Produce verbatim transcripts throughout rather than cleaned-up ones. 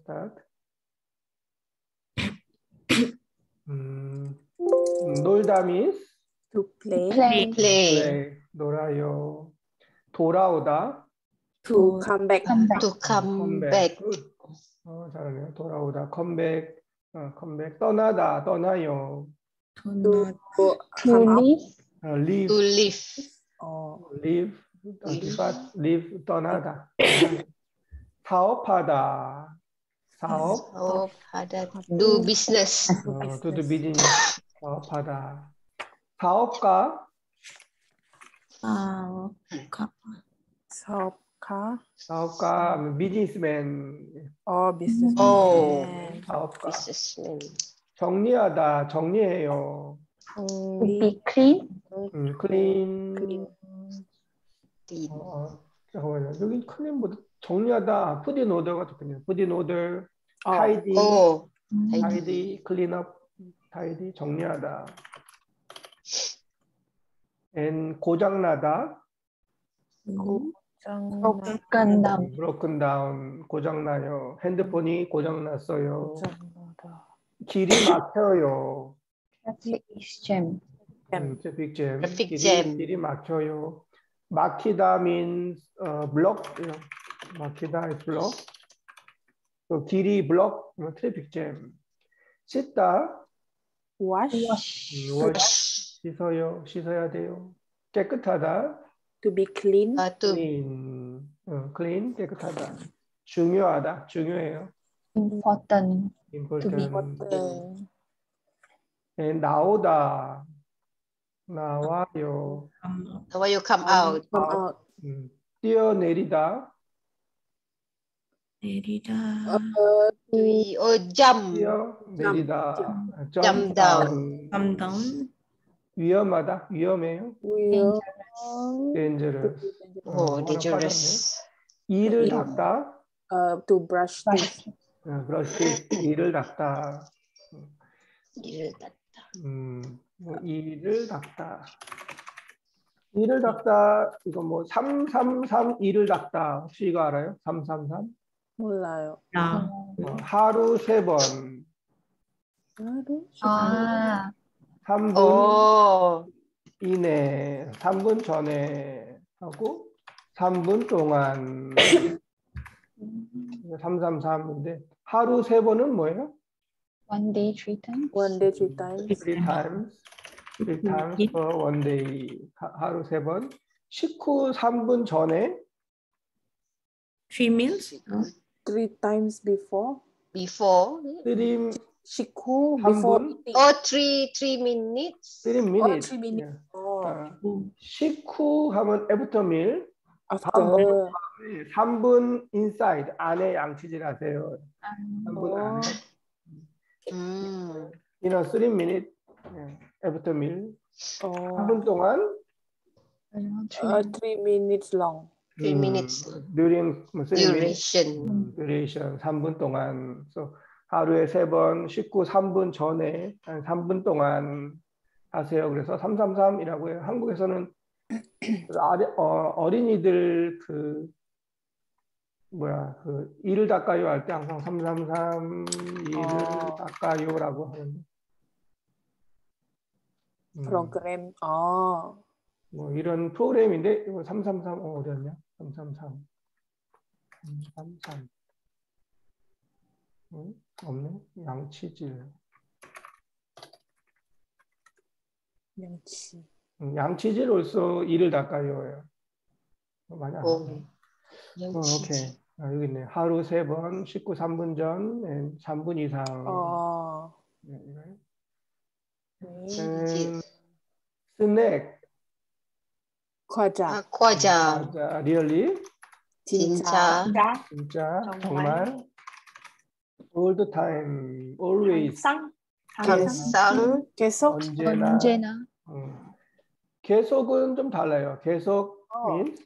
start. 음, 놀다 means To play. Play. Play. play, 놀아요. 돌아오다. To come back. Come back. To come back. Good. 어, 잘하네요. 돌아오다. 컴백. 어, 컴백. 떠나다. 떠나요. To To come out. leave. 어, leave. To leave. 어, leave. 어, depart. leave. 떠나다. 사업하다. 사업. Oh, ada do business. 어, to do business. 사업하다. 사업가. Uh, 사업가. 사업가. businessman. 어, business. Oh. 사업가. Businessman. 정리하다. 정리해요. to be clean. 음, clean. clean. Clean. 어, 잠깐만요. 여기 클린보다 정리하다. put in order가 좋겠네요. put in order. 어. tidy. Oh, tidy. clean up. tidy. 정리하다. and 고장나다. 고장. Broken down. broken down. 고장나요. 핸드폰이 고장났어요. 고장나다. 길이 막혀요. Traffic is jam. 음, traffic jam. Traffic 길이, jam. 길이 막혀요. 막히다 means uh, block. 막히다 is block. 또 길이 block, traffic jam. 씻다. Wash. Wash. 음, wash. 씻어요. 씻어야 돼요. 깨끗하다. To be clean. uh, to clean. 어, clean. 깨끗하다. 중요하다. 중요해요. Important. important. be important. and 나오다. 나와요. when you come out. Come out. 음, 뛰어내리다. 내리다. Uh, We oh jump. 뛰어내리다. Jump jump down. Come down. 위험하다. 위험해요. will. dangerous. Oh, 어, dangerous. 이를 닦다. Uh, to brush teeth. 어, brush teeth. 이를 닦다. 이를 닦다. 음, 뭐 이를 닦다. 이를 닦다. 이거 뭐 삼삼삼 이를 닦다. 혹시 이거 알아요? 삼삼삼? 몰라요. 아. 어, 하루 세 번. 하루. 아. 삼 분 Oh, 이내, 삼 분 전에 하고 삼 분 동안. 삼삼삼인데 하루 세 번은 뭐예요? One day, three times. One day, three times. Three times. Three times per one day. 하, 하루 세 번. 식후 삼 분 전에. Three meals. Three times before. before. three 식후 삼 before 분? eating. Oh, three three minutes. three Oh, minutes. three minutes. 예. Oh, 어, 식후 하면 after meal. after. 삼 분 inside. 안에 양치질 하세요. 삼 분 안에. Mm. You know, three minutes 예, after meal. Oh, 삼 분 동안 Around three uh, minutes. three minutes long. Three 음, minutes. during 뭐 three minutes. Duration. 음, duration 삼 분 동안. So, 하루에 세 번, 식후 삼 분 전에 한 삼 분 동안 하세요. 그래서 삼삼삼이라고 해요. 한국에서는 그 아리, 어, 어린이들 그 뭐야 그 이를 닦아요 할 때 항상 삼삼삼 이를 어. 닦아요라고 하는데. 음, 프로그램. 아, 뭐 이런 프로그램인데 이거 삼삼삼 어, 어디였냐? 삼삼삼. 음, 삼삼. 응? 없네. 양치질. 양치. 음, 양치질 also 이를 닦아요예요. 많이 안 Oh, 하네. 어, 양치질. 오케이. 아, 여기 있네. 하루 세 번, 식후 삼 분 전, and 삼 분 이상. 어, 네, 네. 네. And 스낵. 과자. 아, 과자. 맞아. Really? 진짜. 진짜 정말. 정말 all the time, always. 항상. 항상. 계속. 언제나. 언제나. 음. 계속은 좀 달라요. 계속 어. means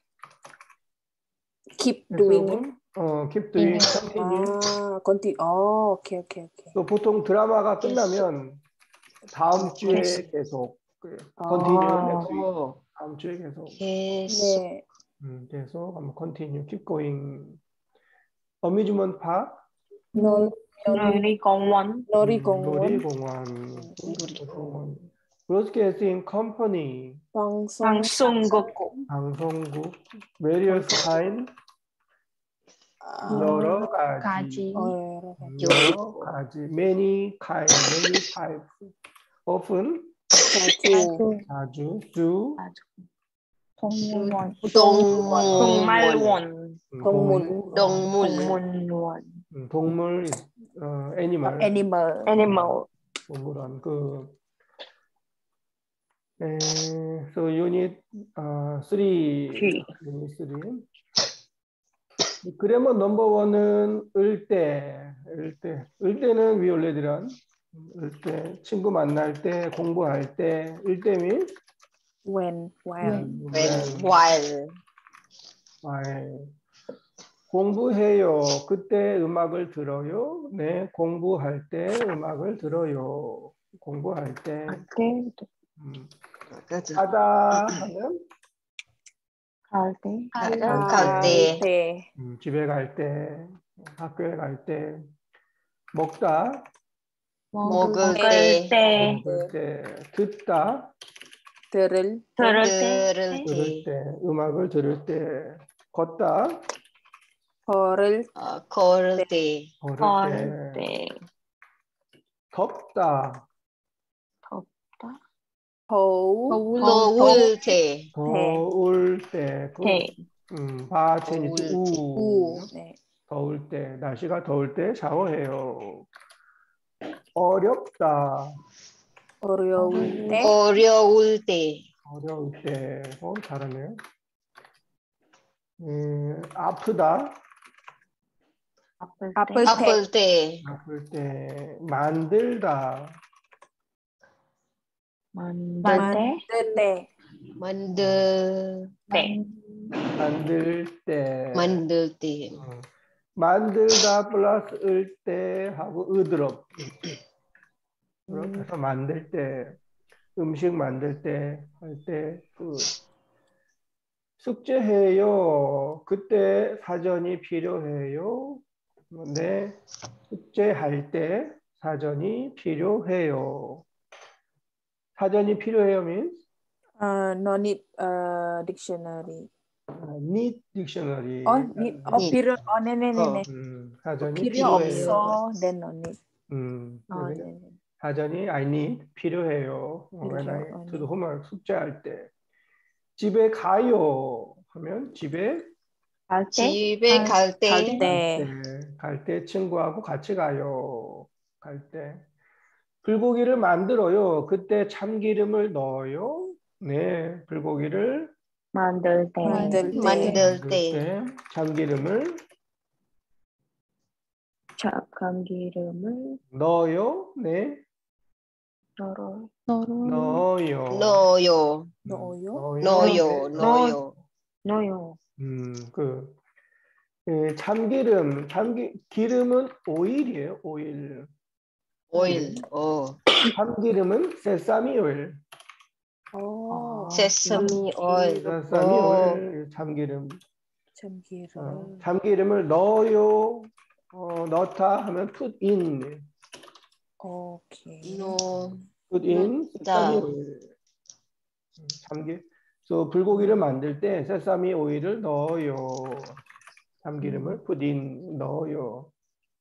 Keep doing it. 계속은 어, keep doing, continue. 아, continue. 어, 오케이, 오케이, 오케이. 또 보통 드라마가 끝나면 다음 주에 계속 그 continue 아. next week. Oh, 다음 주에 계속 계속. 네. 음, 계속 한번 continue keep going. amusement park 놀, 놀이공원. 놀이공원, 놀이공원. 놀이공원. Broadcasting company. 방송, 방송국. 방송국. Various kind. 아, 여러 가지. 가지. 어, 여러 가지. 여러 가지. Many kind. Many types. Often. 자주, 자주. Do. 동물원. 동물원. 동물, 동물. 동물원. 음, 동물. 어, animal. 애니멀, 애니멀. 동물원. 그. 에, so unit uh, three. Three. unit three. 그래머 넘버 원은 을때, 을때, 을때는 위올레드란, 을때, 친구 만날 때, 공부할 때, 을때 means when, while, When, while. while. 공부해요. 그때 음악을 들어요. 네, 공부할 때 음악을 들어요. 공부할 때. 음. 가다 하면 갈 때. 갈, 갈 때. 때, 음, 집에 갈 때, 학교에 갈 때, 먹다, 먹을 때. 때. 먹을 때, 듣다, 들을, 들을 들을 때. 들을 때. 때, 음악을 들을 때, 걷다, 걸을 어, 걸을 때. 걸을 걸 때, 때. 덥다, 덥다. 더우, 더울 때. 더울 때, 그, 때. 음, 바체니트 더울 때. 우, 우, 네, 더울 때, 날씨가 더울 때 샤워해요. 어렵다, 어려울 때, 어려울 때. 어려울 때, 어, 잘하네요. 음, 아프다, 아플 아플 때. 때, 아플 때. 아플 때, 만들다, 만들 때. 만들 때, 만들 때. 만들 때, 만들 때. 어, 만들다 플러스 을 때 하고 으드럽. 그래서 만들 때, 음식 만들 때, 할 때, 그 숙제해요. 그때 사전이 필요해요. 네, 숙제할 때 사전이 필요해요. 사전이 필요해요 means uh, no need uh, dictionary. need dictionary. Oh, need, oh, need. 필요, oh, 네네네네. 음, 사전이 필요 필요해요. 없어, then no need. 음, 아, 그래서 네. 사전이 I need 필요해요. when I 필요해요. to the homework 숙제할 때. 집에 가요 하면 집에 갈 때. 집에 갈 갈 때. 때, 갈 때 친구하고 같이 가요. 갈 때. 불고기를 만들어요. 그때 참기름을 넣어요. 네, 불고기를 만들 때. 만들 때, 만들 때. 때 참기름을 참기름을 넣어요. 네, 넣어요. 넣어요. 넣어요. 넣어요? 넣어요. 네. 넣어요. 넣어요. 음, 그 예, 참기름, 참기 기름은 오일이에요. 오일. 오일. 어. 참기름은 세사미 오일. 어, 세사미 오일. 세사미 어. 오일, 참기름. 참기름. 어, 참기름을 넣어요. 어, 넣다 하면 put in. 오케이. 넣. put in 넣다. 세사미 오일. 음, 참기. 그래서 불고기를 만들 때 세사미 오일을 넣어요. 참기름을 put in 넣어요.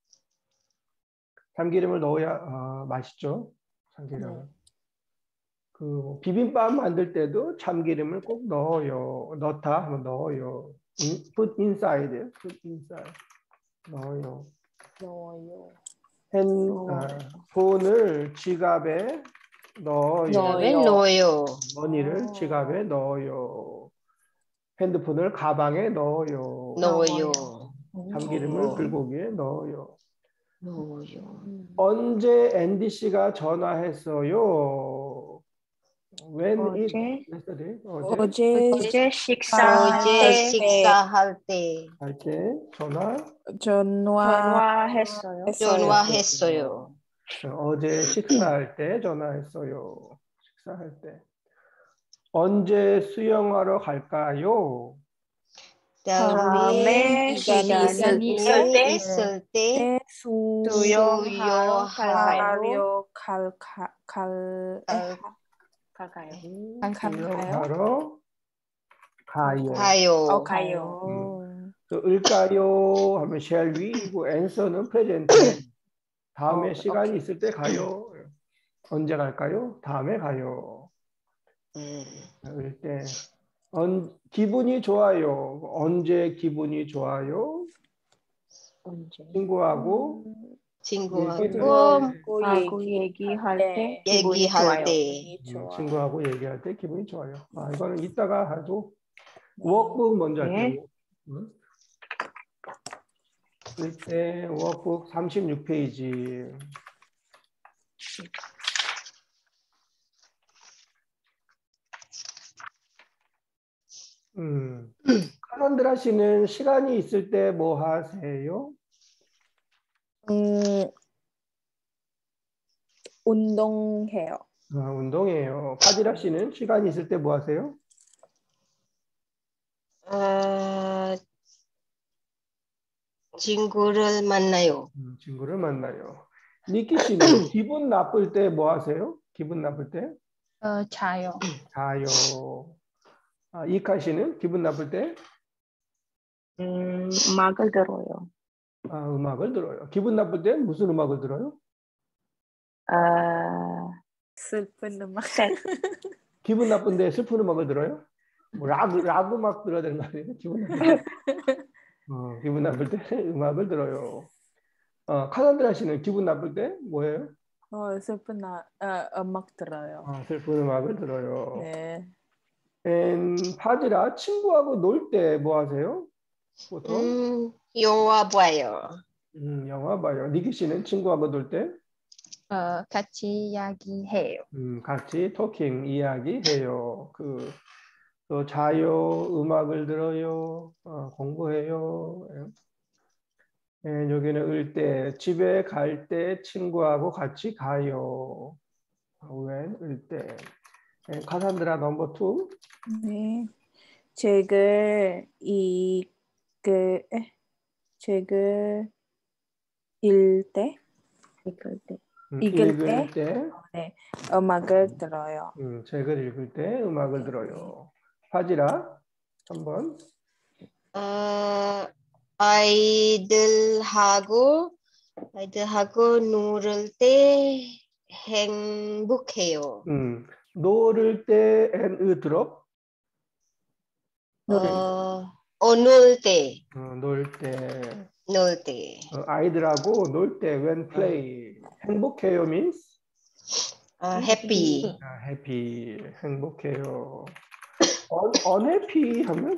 참기름을 넣어야 어, 맛있죠. 참기름. 네. 그 비빔밥 만들 때도 참기름을 꼭 넣어요. 넣다 하면 넣어요. In, put inside, put inside. 넣어요. 넣어요. 핸, 아, 돈을 지갑에 넣어요. 지갑에 넣어요. 넣어요. 머니를 어. 지갑에 넣어요. 핸드폰을 가방에 넣어요. 넣어요. 참기름을 어. 불고기에 넣어요. 넣어요. 음. 언제 앤디 씨가 전화했어요? When it 어제. yesterday? 어제 어제 어제 식사할 어제 때. 식사할 때. 할 때 전화 전화 전화했어요. 전화했어요. 어제 식사할 때 전화했어요. 식사할 때. 언제 수영하러 갈까요? 다음에 시간이 있을 시간이 때 있을 때 때 수영하러 갈까요? 수영하려 갈까 갈 갈- 갈까요? 수영하러 가요. 가요. 어 가요. 그 을까요 하면 shall we이고 answer는 present에 다음에 어, 시간이 오케이. 있을 때 가요. 언제 갈까요? 다음에 가요. 음. 을 때. 언, 기분이 좋아요. 언제 기분이 좋아요? 언제? 친구하고 친구하고 얘기할 친구하고 하고 얘기 얘기할 때 네. 기분이 얘기할 좋아요. 때 기분이 음, 좋아. 친구하고 얘기할 때 기분이 좋아요. 아, 이거는 이따가 하고 네. 워크북 먼저 네. 할게요. 음. 이때 워크북 삼십육 페이지. 음. 카산드라 씨는 시간이 있을 때 뭐 하세요? 음, 운동해요. 아, 운동해요. 파지라 씨는 시간이 있을 때 뭐 하세요? 아, 친구를 만나요. 음, 친구를 만나요. 니키 씨는 기분 나쁠 때 뭐 하세요? 기분 나쁠 때? 어, 자요. 자요. 아, 이카 씨는 기분 나쁠 때? 음, 음악을 들어요. 아, 음악을 들어요. 기분 나쁠 때 무슨 음악을 들어요? 아, 슬픈 음악. 셋. 기분 나쁜데 슬픈 음악을 들어요? 뭐 락, 락 음악 들어야 되는 거 아니에요? 기분 나쁠 때? 어, 기분 나쁠 때 음악을 들어요. 어, 카산드라 씨는 기분 나쁠 때 뭐예요? 어, 슬픈 나, 어, 음악 들어요. 아, 슬픈 음악을 들어요. 네. 앤 파지라 친구하고 놀 때 뭐 하세요? 보통? 음, 영화 봐요. 음, 영화 봐요. 니키 씨는 친구하고 놀 때? 어, 같이 이야기해요. 음, 같이 토킹 이야기해요. 그, 또 자요, 음악을 들어요, 어, 공부해요. 예, 여기는 을 때, 집에 갈 때 친구하고 같이 가요. when 을 때. 예, 카산드라 넘버 투. 네. 책을 이, 그, 에, 책을 읽을 때, 읽을 때. 음, 읽을 읽을 때, 때, 네, 음악을 들어요. 음, 책을 읽을 때 음악을 들어요. 파지라 한번. 어, 아이들하고 아이들하고 놀을 때 행복해요. 음, 노를 때 and 으 드롭. 노를 어, 어, 놀 때, 어, 놀 때, 놀 때. 어, 아이들하고 놀 때 when play. 행복해요 means 어, happy. 아, happy. 행복해요. un, unhappy 하면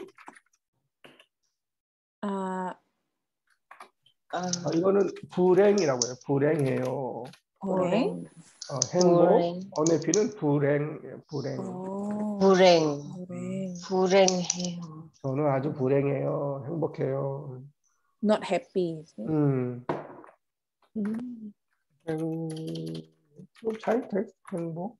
아, 어, 아, 이거는 불행이라고 해요. 불행해요. 불행? 어, 행복, 불행. unhappy는 불행, 불행. 오, 불행. 불행. 불행해요. 저는 아주 불행해요. 행복해요. Not happy. 음, 음, 행복, 잘 돼. 행복.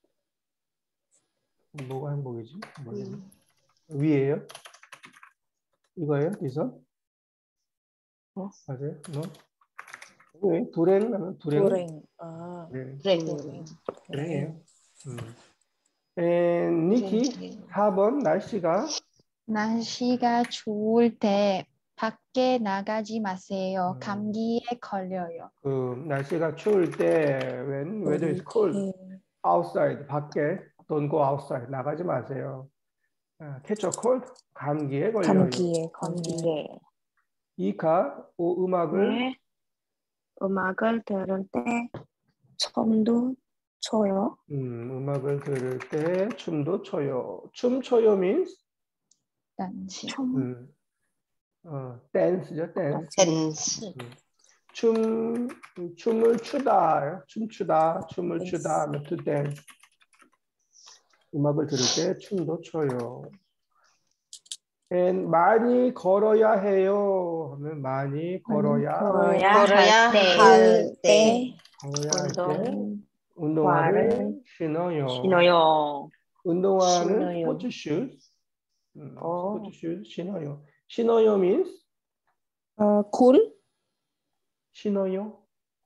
뭐가 행복이지? 모르겠네. 위에요? 이거예요? 이서? 어? 맞아요? 뭐? 왜? 불행 하면 불행? 불행. 아, 네, 불행. 불행. 불행해요. 음. 에, 니키 사 번 날씨가 날씨가 좋을 때 밖에 나가지 마세요. 음. 감기에 걸려요. 그 날씨가 추울 때 when weather is cold 불행. outside 밖에 don't go outside 나가지 마세요. 아, catch a cold 감기에 걸려요. 감기에 걸려. 감기에. 이카 오 음악을 네. 음악을 들을 때 춤도 춰요. 음, 음악을 들을 때 춤도 춰요. 춤 춰요 means 단지. 춤. 음, 어, dance죠, dance. 댄스. 음. 춤 춤을 추다, 춤추다, 춤을 Dance. 추다 하면 to dance. 음악을 들을 때 춤도 춰요. and 많이 걸어야 해요 하면 많이 걸어야 걸어야 걸어야 할 때. 할 때. 걸어야 할 때 운동 운동화를 신어요. 신어요. 운동화는 신어요. 스포츠 슈즈. 음, 어. 스포츠 슈즈 신어요. 신어요 means 어, cool? 신어요.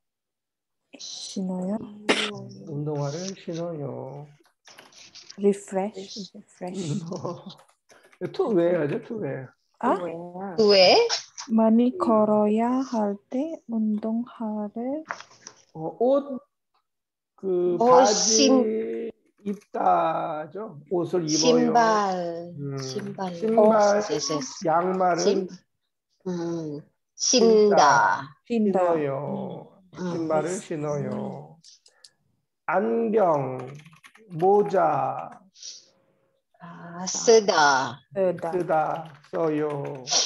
신어요? 운동화를 신어요. refresh, refresh. 투 왜 하죠? 투 왜? 아? 왜? 많이 걸어야 할 때 운동화를 어, 옷, 그 어, 바지 입다죠. 옷을 입어요. 신발. 음, 신발. 신발, yes, yes. 양말을 신, 음, 신다. 신다. 신어요. 음. 신발을 신어요. 안경, 모자 아, 쓰다. 쓰다. 쓰다, 써요.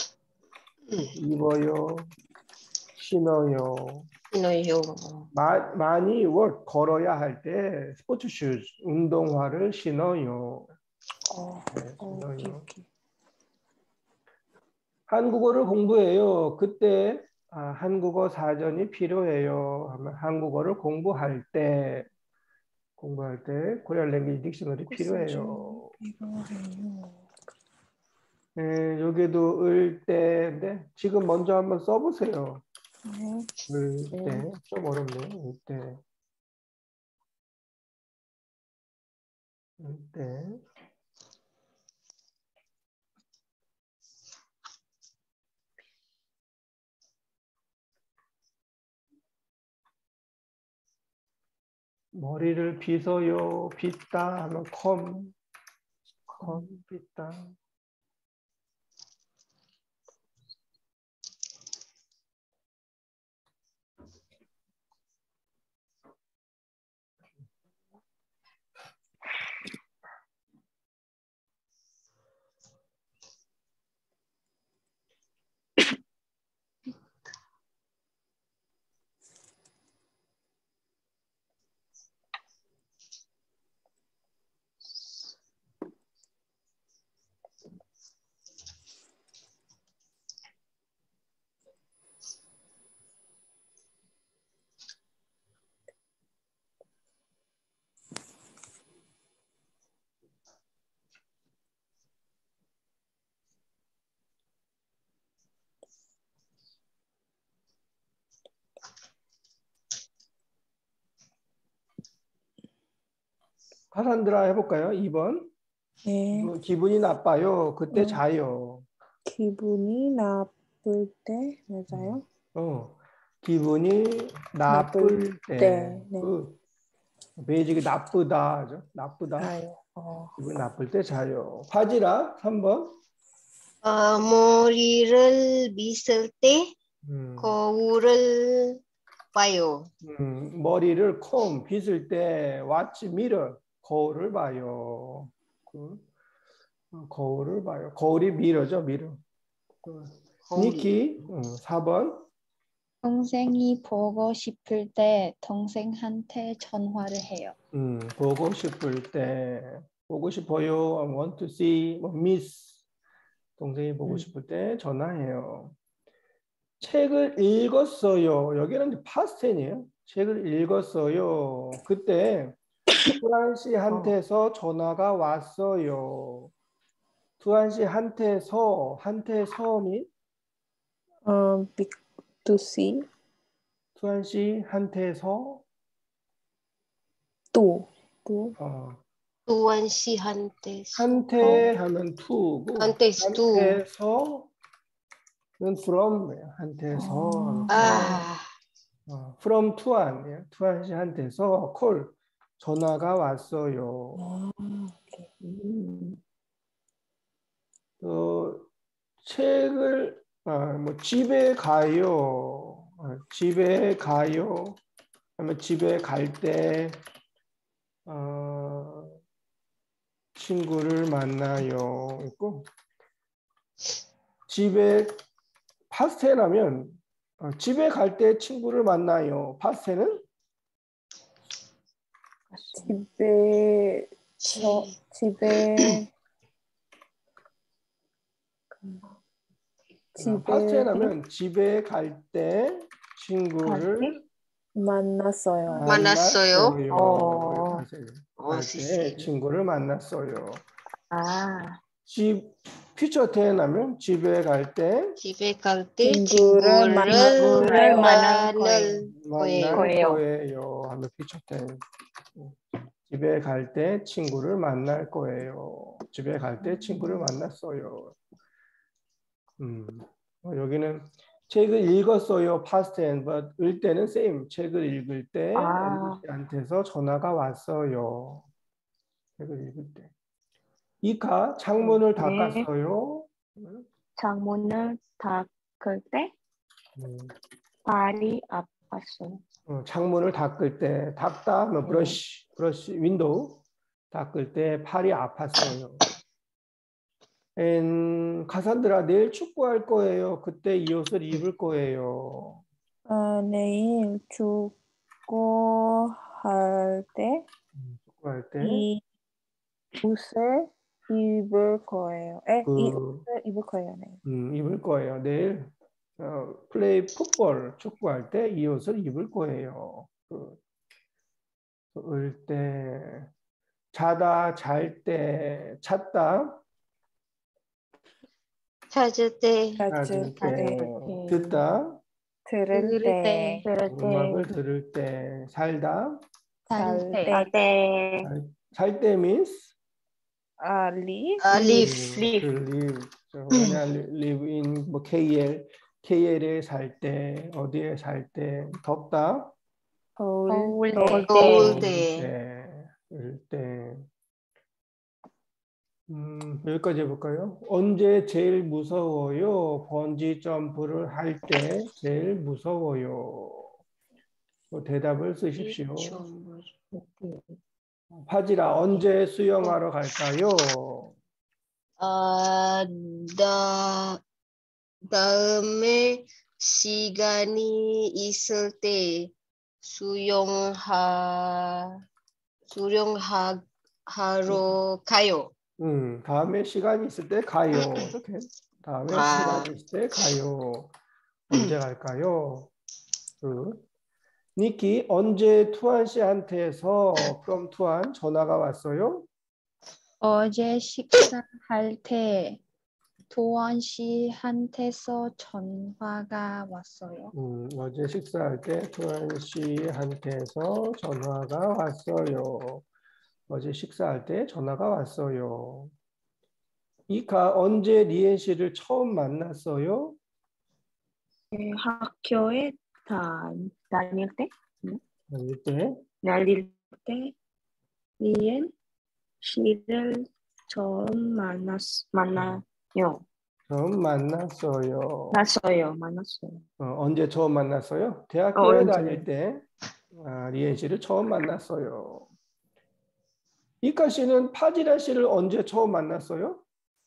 입어요. 신어요. 신어요. 마, 많이 월 걸어야 할 때 스포츠 슈즈, 운동화를 신어요. 어, 네, 어, 신어요. 오케이, 오케이. 한국어를 공부해요. 그때 아, 한국어 사전이 필요해요. 하면 한국어를 공부할 때 공부할 때 코리안 랭귀지 딕셔너리 필요해요. 필요해요. 네, 여기도 을 때인데 지금 먼저 한번 써보세요. 네. 을 때 좀 어렵네요. 을 때, 을 때. 머리를 빗어요. 빗다 하면 컴, 컴, 빗다. 카산드라 해볼까요? 이 번. 네. 기분이 나빠요. 그때 어. 자요. 기분이 나쁠 때 맞아요? 어, 기분이 나쁠 때. 때, 네. 그 베이직이 나쁘다죠. 나쁘다. 자요. 어. 기분 나쁠 때 자요. 바지라 삼 번. 어, 머리를 빗을 때 음, 거울을 봐요. 음, 머리를 콤 빗을 때 watch mirror 거울을 봐요. 그, 어, 거울을 봐요. 거울이 미러죠, 미러. 그, 니키 음, 사 번. 동생이 보고 싶을 때 동생한테 전화를 해요. 음, 보고 싶을 때 보고 싶어요. I want to see, 뭐, miss. 동생이 보고 음. 싶을 때 전화해요. 책을 읽었어요. 여기는 이제 파스텐이에요. 책을 읽었어요. 그때 투한 씨한테서 전화가 왔어요. 투한 씨한테서 한테서니 어, big to see 투한 씨한테서 또 또 어, 두한 씨한테 한테 하면 투고 한테 두. 한테서는 from예요. 한테서 하면 아, 어, from 투한 투한 씨한테서 콜 전화가 왔어요. 아, 오케이. 음, 어, 책을 아, 뭐 집에 가요. 어, 집에 가요. 하면 집에 갈 때 어, 친구를 만나요. 있고 집에 파스텔하면 어, 집에 갈 때 친구를 만나요. 파스텔은 집에 저 지, 집에 집에 파스텔하면 집에 갈 때 친구를 만났어요. 만났어요? 만났어요. 어. 갈 어, 때 시시. 친구를 만났어요. 아, 집 퓨처 텐 하면 집에 갈 때 집에 갈 때 친구를 친구를 친구를 만날 만날 만날 거예요. 거예요. 하면 퓨처 텐. 집에 갈 때 친구를 만날 거예요. 집에 갈 때 친구를 만났어요. 음, 어, 여기는 책을 읽었어요. past tense, but 을 때는 same. 책을 읽을 때 아. 앨리스한테서 전화가 왔어요. 책을 읽을 때. 이카 창문을 네. 닦았어요. 창문을 닦을 때 음, 발이 아팠어요. 어, 창문을 닦을 때 닦다, 뭐 브러쉬, 브러쉬, 윈도우 닦을 때 팔이 아팠어요. 엔, 카산드라 내일 축구할 거예요. 그때 이 옷을 입을 거예요. 어, 내일 축구할 때 음, 축구할 때 이 옷을 입을 거예요. 에, 이 그, 옷을 입을 거예요. 네. 음, 입을 거예요. 내일 어, 플레이 풋볼 축구할 때 이 옷을 입을 거예요. 그, 을 때, 자다, 잘 때, 찾다, 찾을 때 찾을 때, 때, 듣다, 들을 들을 때, 때 그럴 음악을 때, 들을 때, 살다, 살 살 때. 때, 갈 때, 살, 살 때 means 아, live, 아, live. live. 그 live. 저 그냥 live in 뭐 케이엘, 케이엘에 살 때, 어디에 살 때, 덥다, 더울 더울 때, 때, 더울 더울 때 때, 을 때. 음, 여기까지 해볼까요? 언제 제일 무서워요? 번지 점프를 할 때 제일 무서워요. 뭐 대답을 쓰십시오. 좀 파지라, 언제 수영하러 갈까요? 아, 다, 다음에 시간이 있을 때 수영하 수영하 하러 가요. 음, 다음에 시간이 있을 때 가요. 이렇게. 다음에 아. 시간이 있을 때 가요. 언제 갈까요? 그 니키, 언제 투한 씨한테서 from 투한 전화가 왔어요? 어제 식사할 때 도원 씨한테서 전화가 왔어요. 음, 어제 식사할 때 투한 씨한테서 전화가 왔어요. 어제 식사할 때 전화가 왔어요. 이카, 언제 리엔 씨를 처음 만났어요? 네, 학교에 다, 다닐 때, 다닐 때. 다닐 때, 리엔 씨를 처음 만났, 만나요. 처음 만났어요. 만났어요, 만났어요. 어, 언제 처음 만났어요? 어, 대학교에 언제? 다닐 때 아, 리엔 씨를 처음 만났어요. 이카 씨는 파지라 씨를 언제 처음 만났어요?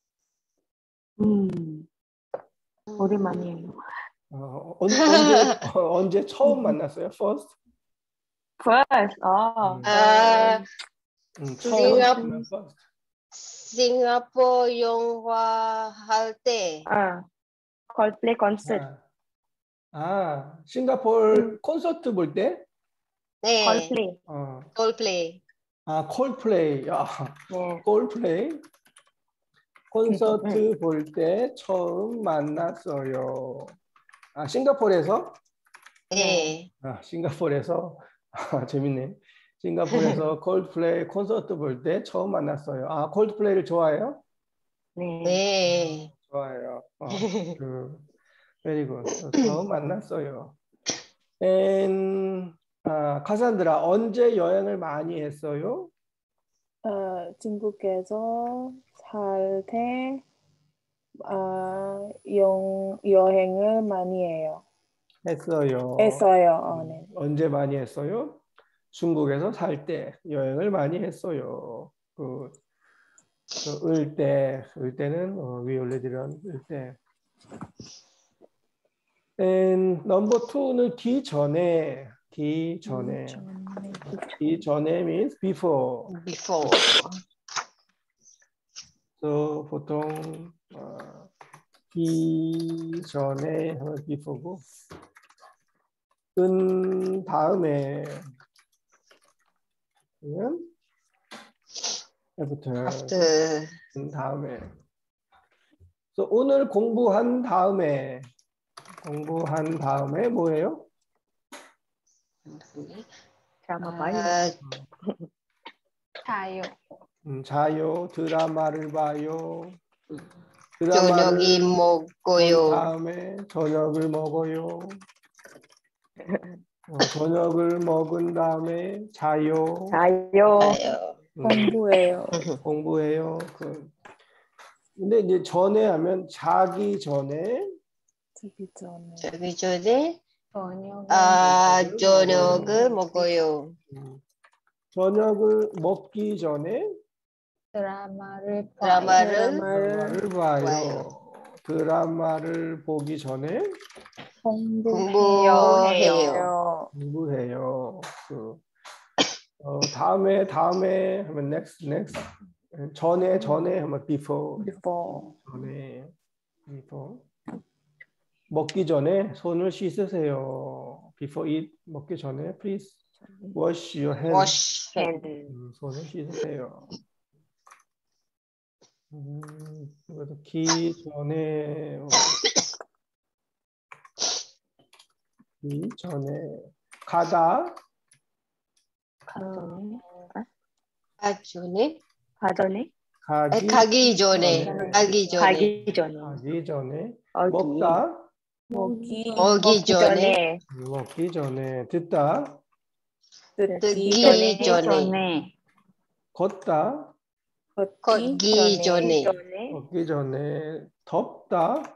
음, 오랜만이에요. 어, 언, 언제 어, 언제 처음 만났어요? First. First, 어, 음. 아, 음, 처음 싱가- 만나면 first. 싱가포르 영화 할 때 아, 콜플레이 콘서트, 아, 아, 싱가포르 콘서트 볼 때? 네, 콜플레이, 어, 콜플레이. 아, 콜플레이. 아, 네. 콜플레이. 콘서트 볼 때 처음 만났어요. 아, 싱가포르에서? 네. 아, 싱가포르에서. 아, 재밌네. 싱가포르에서 콜플레이 콘서트 볼 때 처음 만났어요. 아, 콜플레이를 좋아해요? 네. 네. 좋아해요. 어, 그, very good. 처음 만났어요. And, 아, 카산드라, 언제 여행을 많이 했어요? 어, 중국에서 살 때, 아, 영, 여행을 많이 해요. 했어요. 했어요. 어, 네. 언제 많이 했어요? 중국에서 살 때 여행을 많이 했어요. 그, 그 을 때, 을 때는 어, we already done 을 때. And number two는 기 전에, 기 전에, 전에. 기 전에 means before. Before. So 보통 어, 기 전에 하면 before고, 은 다음에 그러면 after, After. 은 다음에. 그래서 오늘 공부한 다음에 공부한 다음에 뭐예요? Drama 봐요. 아, 자요. 음, 자요, 드라마를 봐요. 저녁이 드라마를 본 먹고요. 다음에 저녁을 먹어요. 어, 저녁을 먹은 다음에 자요. 자요. 자요. 음, 공부해요. 공부해요. 그, 근데 이제 전에 하면 자기 전에 자기 전에. 자기 전에 저녁을 아, 먹어요. 저녁을 먹어요. 음, 저녁을 먹기 전에 드라마를 봐요. 드라마를 드라마를 드라마를 봐요. 봐요. 드라마를 보기 전에 공부해요. 공부해요. 해요. 공부해요. 그, 어, 다음에 다음에 하면 next next 전에 전에 하면 before before. 전에 before 먹기 전에 손을 씻으세요. before eat 먹기 전에 please wash your hands. wash hand. 음, 손을 씻으세요. 음, 이것도 기 전에 어, 기 전에 가다 가전에. 아, 전에 가전에. 아, 가기 가기 전에 전에. 가기 전에 가기 전에. 가기 전에 어기. 먹다 먹기. 먹기 먹기 전에 전에. 먹기 전에 듣다 듣기 듣기 전에. 전에 걷다 걷기 걷기 전에 전에. 걷기 전에 덥다.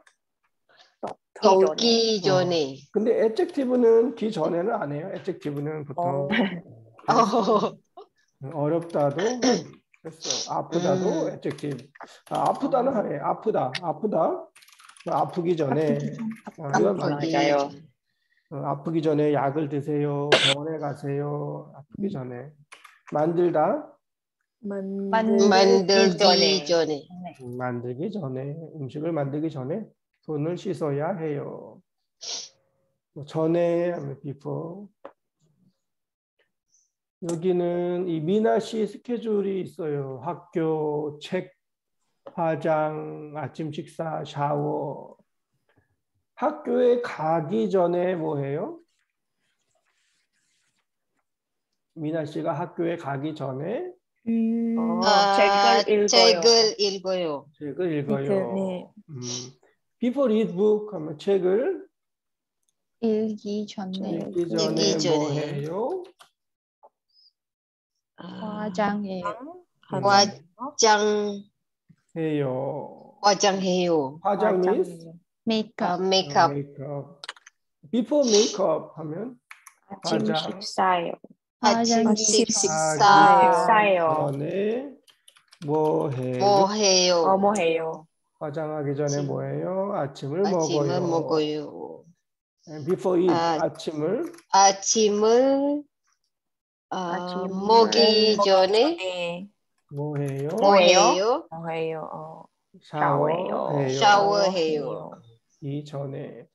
걷기 어. 전에 근데 adjective는 기 전에는 안 해요. adjective는 보통 어. 어. 어렵다도 했어. 아프다도 음. adjective. 아, 아프다는 하네. 아프다. 아프다. 아프기 전에 어, 이건 맞 아프기 맞아요. 전에. 어, 아프기 전에 약을 드세요. 병원에 가세요. 아프기 전에 만들다. 만들 만들기 전에. 전에 음, 만들기 전에 음식을 만들기 전에 손을 씻어야 해요. 뭐 전에 하면 before. 여기는 이 미나 씨 스케줄이 있어요. 학교, 책, 화장, 아침 식사, 샤워. 학교에 가기 전에 뭐 해요? 미나 씨가 학교에 가기 전에 음, 어, 아, 책을 읽어요. 책을 읽어요. 책을 읽어요. 네. 음. Before read book 하면 책을 읽기 전에 읽기 전에 읽기 뭐 전에. 해요? 아, 화장해요. 화장 해요. 화장해요. 화장 means 아, 메이크업. 메이크업 메이크업. Before makeup 하면 아침 화장. 식사요. 아침 화장기 식사요. 식사요. 전에 뭐 해요? 뭐 해요? 어, 뭐 해요? 화장하기 전에 아침. 뭐 해요? 아침을 아침을 먹어요. 먹어요. Before eat 아, 아침을 아침을 아, 아침을 먹기 전에 전에 뭐 해요? 뭐 뭐예요? 해요? 뭐 해요? 어, 샤워해요. 샤워해요. 이 전에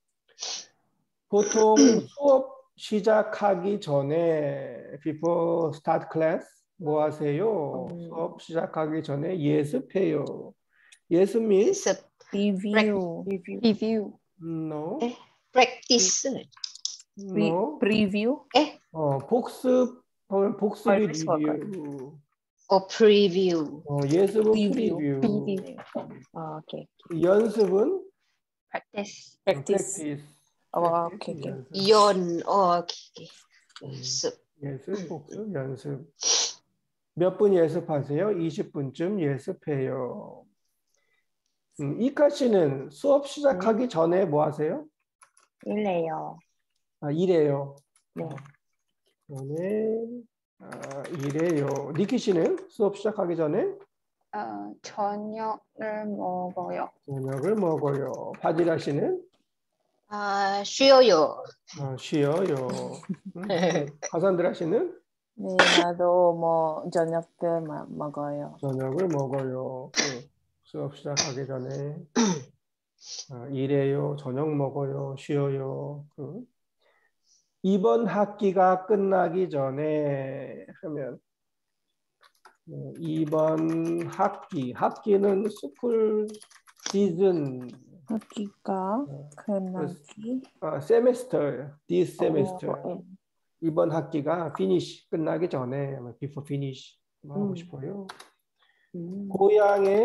보통 수업 시작하기 전에 before start class 뭐 하세요? 음. 수업 시작하기 전에 예습해요. 예습 means 연습, 리뷰. 리뷰. 리뷰. no, 에? practice. no. 프리뷰. 에? 어, 복습 하면 복습이 Always forgot. 리뷰. 어, preview. 어, 예습은 프리뷰. 프리뷰. 리뷰. 어, 오케이. 연습은 practice. practice. practice. 어, practice, 오케이, 오케이. 연습. 연, 어, 오케이. 연습. 예습, 복습, 연습. 몇 분 예습하세요? 이십 분쯤 예습해요. 음, 이카 씨는 수업 시작하기 전에 뭐 하세요? 일래요. 아, 일해요. 네. 전에 아, 일해요. 니키 씨는 수업 시작하기 전에 어, 저녁을 먹어요. 저녁을 먹어요. 바디라 씨는 아, 쉬어요. 어, 쉬어요. 음, 카산드라 씨는 네, 나도 뭐 저녁 때 마- 먹어요. 저녁을 먹어요. 그 수업 시작하기 전에 아, 일해요. 저녁 먹어요. 쉬어요. 그 이번 학기가 끝나기 전에 하면 어, 이번 학기, 학기는 스쿨 season, 학기가 끝나기. 어, semester, this semester. 어, 이번 학기가 finish 끝나기 전에 before finish 뭐 하고 음. 싶어요. 음. 고향에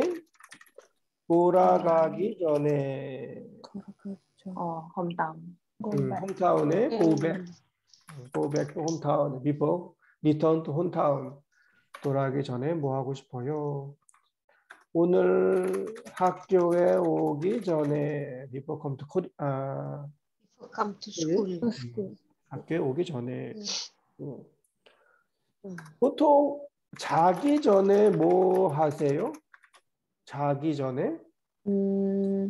돌아가기 전에 돌아가죠. 어, 홈다운. 음, 홈타운에 음. go back, go back to hometown, before return to hometown 돌아가기 전에 뭐 하고 싶어요? 오늘 학교에 오기 전에 before come to Korea, 아, Come to school. 음, 학교에 오기 전에 음. 음. 보통 자기 전에 뭐 하세요? 자기 전에 음,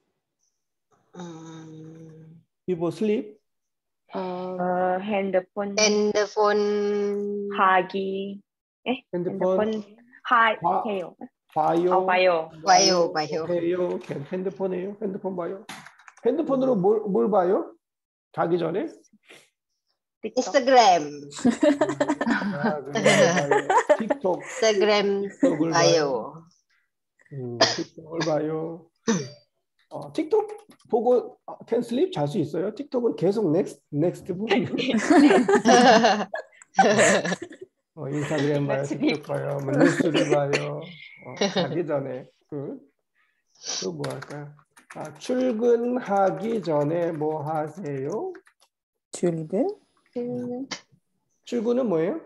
음. before sleep 어, 어, 핸드폰 핸드폰 하기. 에? 핸드폰 핸드폰 하 봐- 해요. 봐요. 어, 봐요. 봐요, 봐요. 해요. 핸드폰 해요. 핸드폰 봐요. 핸드폰으로 뭘, 뭘 봐요? 자기 전에? 틱톡. 인스타그램. 아, 그거 봐요. 틱톡. 인스타그램 틱톡을 봐요. 음, 틱톡을 봐요. 어, 틱톡 보고 어, can sleep 잘 수 있어요? 틱톡은 계속 next, next 부분. 어, 인스타그램 봐요. 틱톡 봐요. 뭐 뉴스를 봐요. 어, 자기 전에. 그, 또 뭐 할까요? 아, 출근하기 전에 뭐 하세요? 출근. 그 출근은 뭐예요?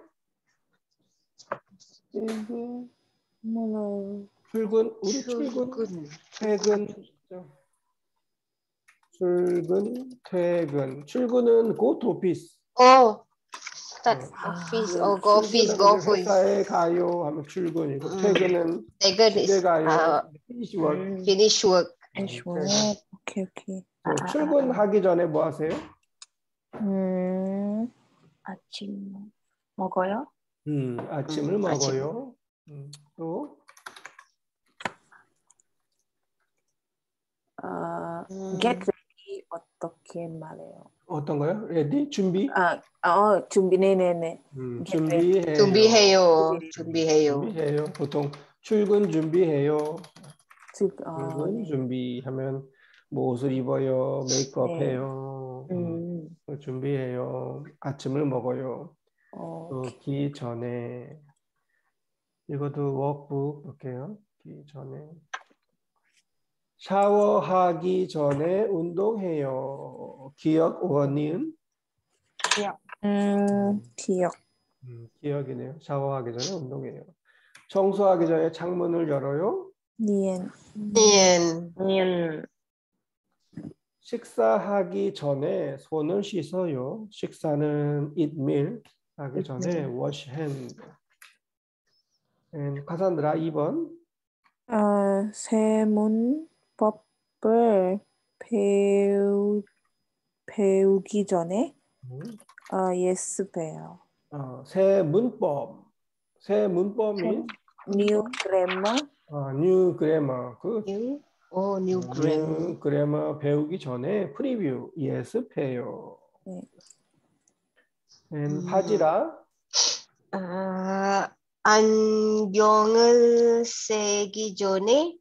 출근. 뭐, 출근, 우리 출근, 출근. 퇴근. 출근, 퇴근. 출근은 go to office. 어, start 네. office. 아, 어, go office, go 출근하면 office. 회사에 가요 하면 출근이고 음. 퇴근은 퇴근 집에 is 가요. uh, finish work. 음. finish work. finish 음, work. 오케이, 오케이. 저 아, 아, 출근하기 전에 뭐 하세요? 음, 아침 먹어요? 음, 아침을 음, 아침. 먹어요. 음, 또 어, 음. get ready 어떻게 말해요? 어떤 거요? 레디? 준비? 아, 어, 준비, 네네네. 음, get ready. 준비해요. 준비해요. 준비. 준비해요. 준비해요. 보통 출근 준비해요. 출, 어, 출근 네. 준비하면 뭐 옷을 입어요. 메이크업 네. 해요. 음, 음. 준비해요. 아침을 먹어요. 어, 또 기 전에 이것도 워크북 볼게요. 기 전에 샤워하기 전에 운동해요. 기억 원니은 음, 기억. 음, 기억이네요. 샤워하기 전에 운동해요. 청소하기 전에 창문을 열어요. 니엔. 인. 음. 식사하기 전에 손을 씻어요. 식사는 eat meal 하기 전에 wash hand. And 카산드라 이 번. 어, 세문법을 배우, 배우기 전에 음, 어, yes 배요. 어, 새 문법. 새 문법 means new grammar. 어, new grammar. 그 New. 어, new 어, grammar. new grammar 배우기 전에 프리뷰 예습해요. 네. And 음. 하지라 아, 안경을 쓰기 전에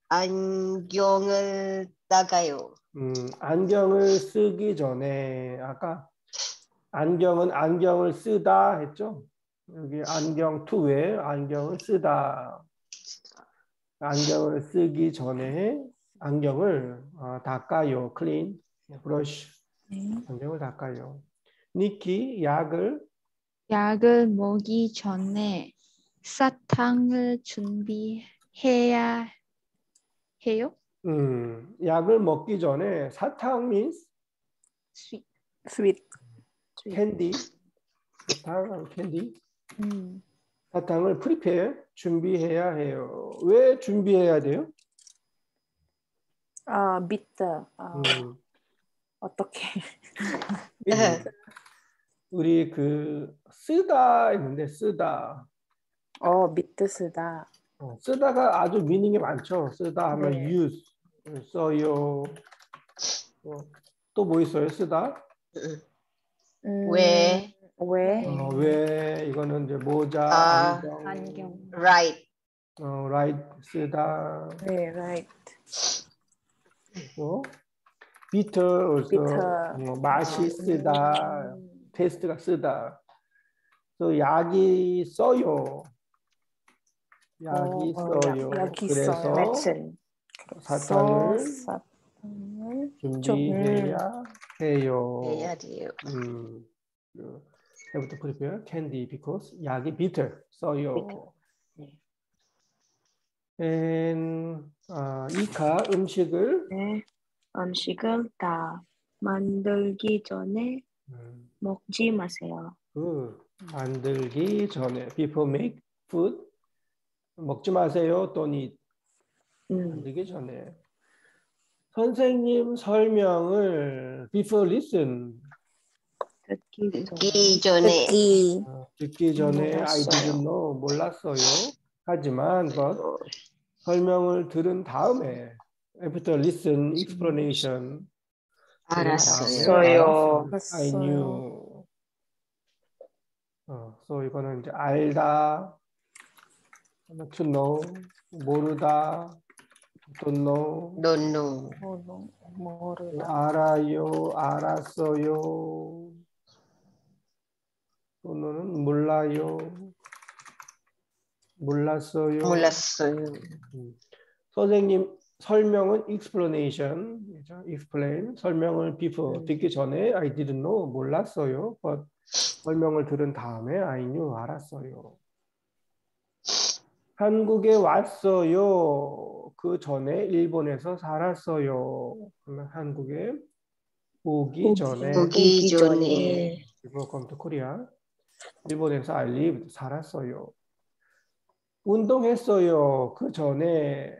안경을 닦아요. 음, 안경을 쓰기 전에 아까 안경은 안경을 쓰다 했죠. 여기 안경 to wear 안경을 쓰다. 안경을 쓰기 전에 안경을 어, 닦아요. clean, brush. 네. 안경을 닦아요. 니키 약을 약을 먹기 전에 사탕을 준비해야 해요. 음, 약을 먹기 전에 사탕 means sweet. sweet. 캔디. 사탕 캔디. 음. 사탕을 prepare 준비해야 해요. 왜 준비해야 돼요? 아, bitter. 아, 음, 어떻게? 음, 우리 그 쓰다 있는데 쓰다. 어, bitter 쓰다. 어, 쓰다가 아주 미닝이 많죠. 쓰다 하면 네. use 써요. 어, 또 뭐 있어요? 쓰다. 음, 왜? 왜? 어, 왜 이거는 이제 모자, 아, 안경, 안경. Right. 어, right 쓰다. 네, right. 또 bitter also bitter. 어, 맛이 쓰다, 음. 테스트가 쓰다. 또 약이 써요. 약이 어, 써요. 약이 그래서 써요. medicine. 사탕을 사탕을 준비해야 해요. 해야 돼요. 음, 그, have to prepare candy because 약이 bitter 써요. 네. And 아, 이카 음식을 네. 음식을 다 만들기 전에 음, 먹지 마세요. 그 만들기 전에 before make food 먹지 마세요. don't eat. 음. 만들기 전에 선생님 설명을 before listen 듣기 듣기 전에 전에 듣기 어, 듣기 전에 I 몰랐어요. didn't know 몰랐어요. 하지만 but 설명을 들은 다음에 after listen explanation 들은 다음에 알았어요. 알았어요. 알았어요. I 알았어요. knew. 어, so 이거는 이제 알다, to know, 모르다, don't know, Don't know. 모르, 모르다. 알아요, 알았어요, 또는 몰라요, 몰랐어요. 몰랐어요. 음. 선생님 설명은 explanation, 그죠? explain 설명을 before 음. 듣기 전에 I didn't know 몰랐어요. but 설명을 들은 다음에 I knew 알았어요. 한국에 왔어요. 그 전에 일본에서 살았어요. 그러면 한국에 오기 전에 오기 오기 전에 전에 before come to Korea 일본에서 I lived 살았어요. 운동했어요. 그 전에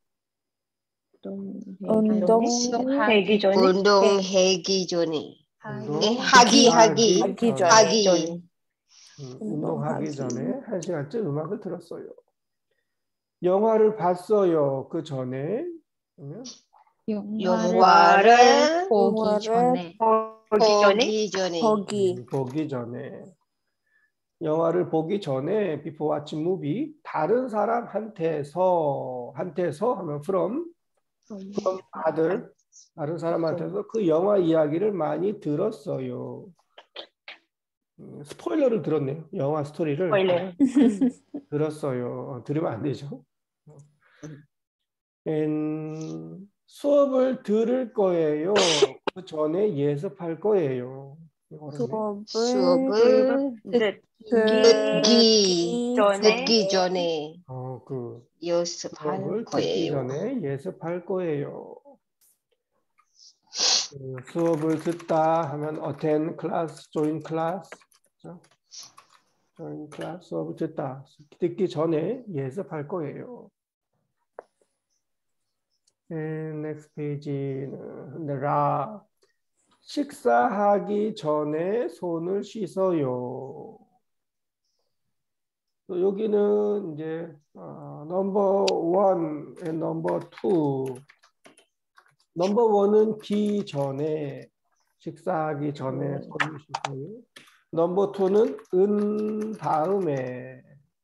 운동 하기 전에 운동하기 전에 운동 예, 하기 하기 하기 전에. 하기 전 음, 운동하기. 운동하기 전에 한 시간쯤 음악을 들었어요. 영화를 봤어요. 그 전에 그러면 영화를 영화를 보기 영화를 전에 보기 전에 보기 전에 보기 음, 보기 전에 영화를 보기 전에 before watching movie 다른 사람한테서 한테서 하면 from from other 다른 사람한테서 그 영화 이야기를 많이 들었어요. 음, 스포일러를 들었네요. 영화 스토리를 스포일러. 들었어요. 어, 들으면 안 되죠. And 수업을 들을 거예요. 그 전에 예습할 거예요. 어렵네. 수업을 수업을 듣기 듣기 전에 듣기 전에 어, 그 연습할 수업을 듣기 거예요. 전에 예습할 거예요. 그 수업을 듣다 하면 attend class, join class, 그렇죠? join class 수업을 듣다 듣기 전에 예습할 거예요. And next page는 라 식사하기 전에 손을 씻어요. 또 여기는 이제 어, 넘버 원, 넘버 투. 넘버 원은 기 전에 식사하기 전에 손을 씻어요. 넘버 투는 은 다음에.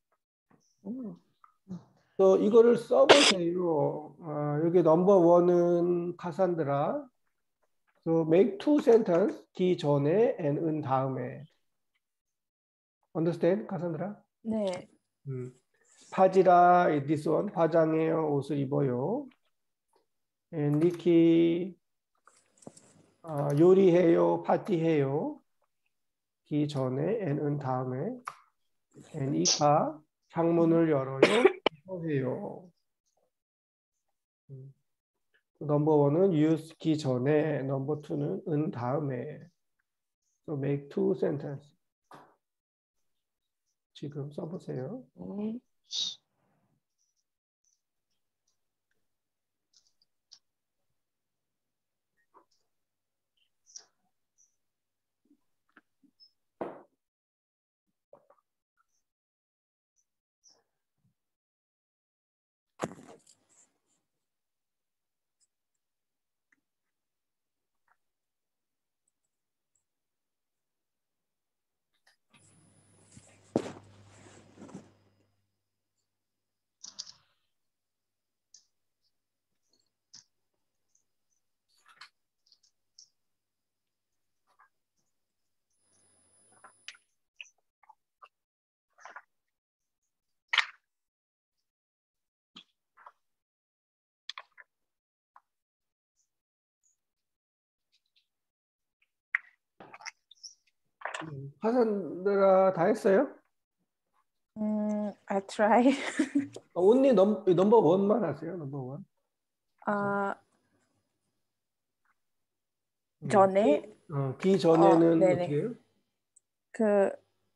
또 이거를 써보세요. 어, 여기 넘버 원은 카산드라. So make two sentence 기 전에 and 은 다음에. Understand, 카산드라? 네. 음. 파지라, this one 화장해요, 옷을 입어요. And 니키 어, 요리해요, 파티해요. 기 전에 and 은 다음에. and 이카 창문을 열어요, 해요. 음. 넘버 원은 use 기 전에, 넘버 투는 은 다음에. So make two sentence. 지금 써보세요. 네. 음, 하산드라 다 했어요? 음, I try. 어, 언니 넘, 넘버 원만 하세요. 넘버 원. 아, 음, 전에 기, 어, 기 전에는 어, 네네. 어떻게 해요? 그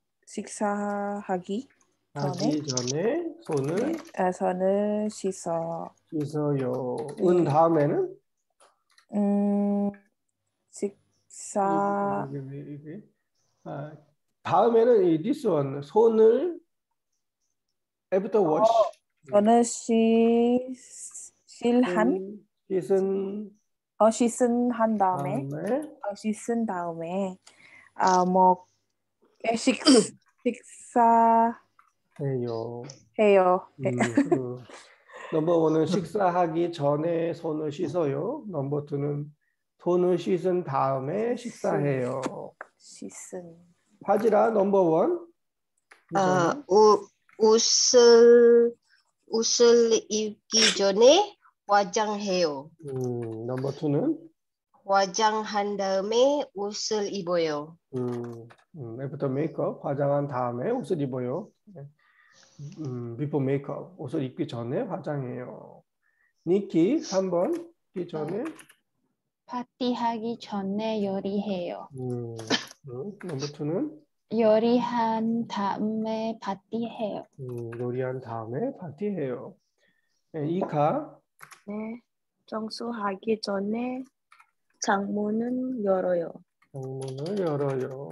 식사하기 전에 하기 전에 손을 네, 아, 손을 씻어. 씻어요. 네. 은 다음에는 음, 이게, 식사 이게, 이게. 아, 다음에는 이 this one 손을 after wash 손을 씻 씻한 씻은 씻은 어 씻은 한 다음에 다음에 어 씻은 다음에 아뭐 식 식사해요. 해요. 네. 음, 그 넘버 원은 식사하기 전에 손을 씻어요. 넘버 투는 손을 씻은 다음에 식사해요. 씻은 화지라 넘버 원. 이 아, 전에 우, 옷을, 옷을 입기 전에 화장해요. 음, 넘버 투는 화장한 다음에 옷을 입어요. 음, 음, 애프터 메이크업 화장한 다음에 옷을 입어요. 네. 음, 비포 메이크업 옷을 입기 전에 화장해요. 니키 삼 번 입기 전에 파티하기 전에 요리해요. 음, 음, 넘버 투는 요리한 다음에 파티해요. 음, 요리한 다음에 파티해요. 네, 이카 네. 청소하기 전에 창문은 열어요. 창문을 열어요.